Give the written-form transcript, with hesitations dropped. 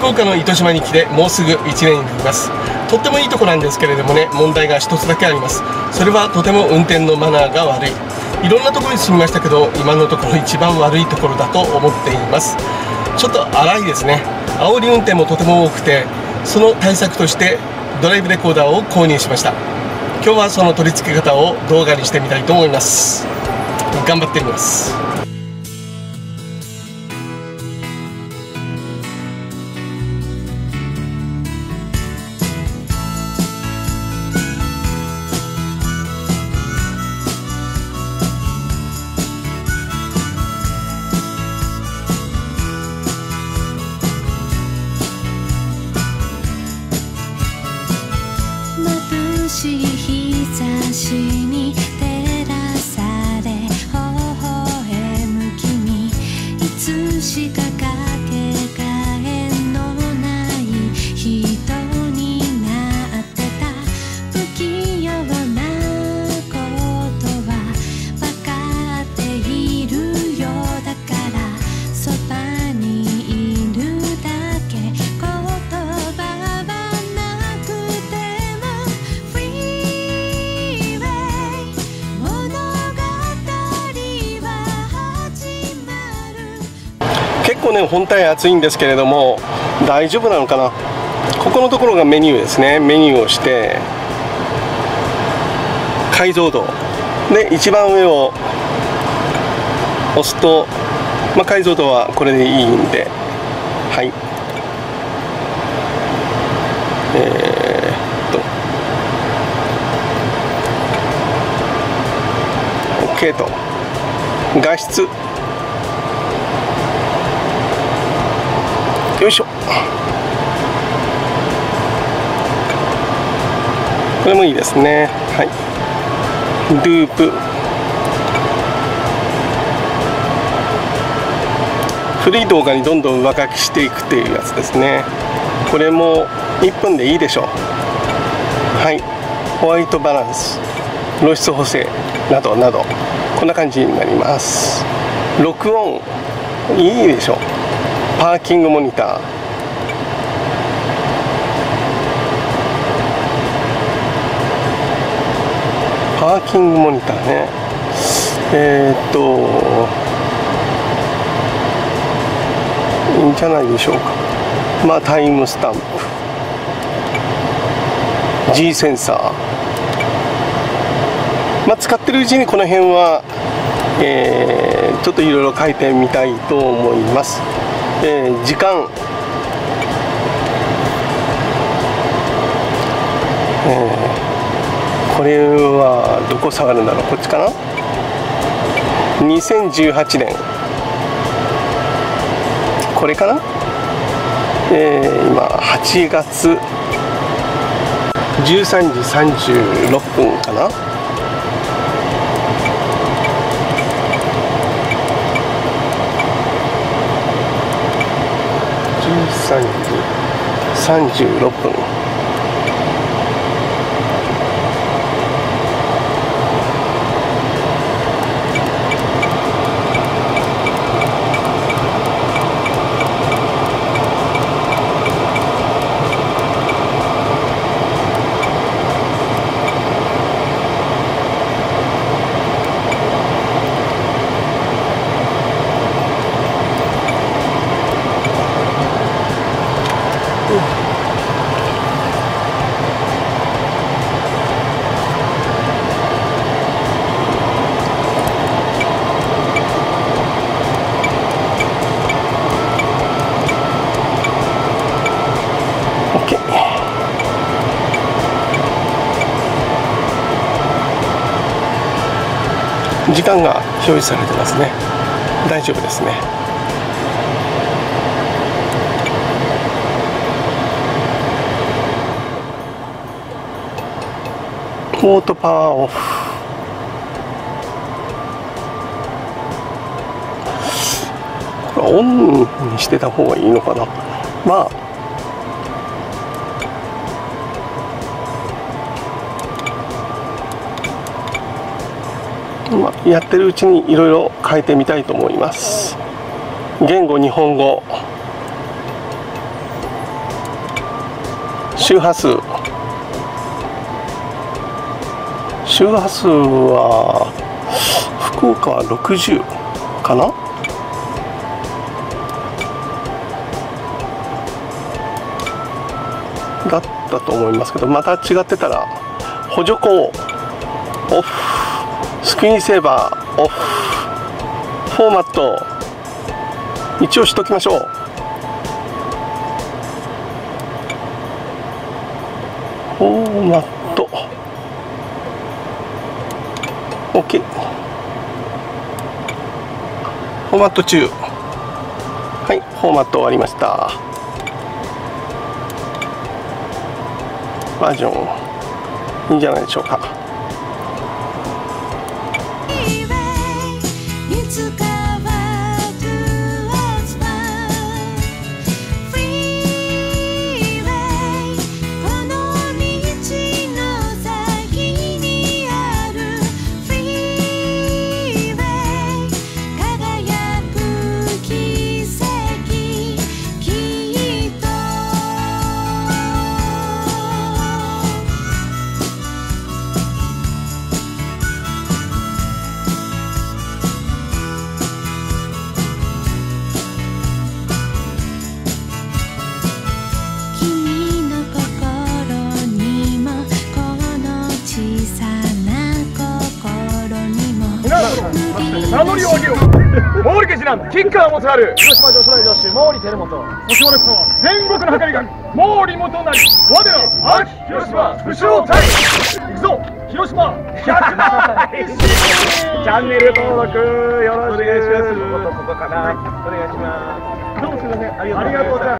福岡の糸島に来てもうすぐ1年になります。とってもいいとこなんですけれどもね、問題が一つだけあります。それはとても運転のマナーが悪い。いろんなところに住みましたけど、今のところ一番悪いところだと思っています。ちょっと荒いですね。煽り運転もとても多くて、その対策としてドライブレコーダーを購入しました。今日はその取り付け方を動画にしてみたいと思います。頑張ってみます。 眩しい日差しに照らされ微笑む君、いつしかかけがえのない人になってた。不器用なことは分かっているよ。だからそばにいるだけ、言葉はなくてもフリーウェイ、物語は始まる。 結構ね、本体熱いんですけれども、大丈夫なのかな。ここのところがメニューですね。メニューをして解像度で一番上を押すと、解像度はこれでいいんで、はい、OK と。画質よいしょ。これもいいですね。はい、ループ、古い動画にどんどん上書きしていくっていうやつですね。これも1分でいいでしょう。はい、ホワイトバランス、露出補正などなど、こんな感じになります。録音いいでしょう。パーキングモニター、パーキングモニターね。いいんじゃないでしょうか。タイムスタンプ、 G センサー、使ってるうちにこの辺は、ちょっといろいろ変えてみたいと思います。時間、これはどこ下がるんだろう。こっちかな。2018年、これかな。今8月13時36分かな。13時36分。時間が表示されてますね。大丈夫ですね。オートパワーオフ。これオンにしてた方がいいのかな。やってるうちにいろいろ変えてみたいと思います。言語日本語、 周波数は福岡は60かな。だったと思いますけど、また違ってたら。補助光オフ、スクリーンセーバーオフ、フォーマット一応しときましょう。フォーマット OK。 フォーマット中。はい、フォーマット終わりました。バージョンいいんじゃないでしょうか。 名乗りを上げよう。毛利家次男キッカーもつある広島女子大女子毛利照元。もしもですの戦国の計りが毛利元就我ら秋広島武将隊。行くぞ広島100万チャンネル登録よろしくお願いします。ここかな、お願いします。どうもすみません、ありがとうございます。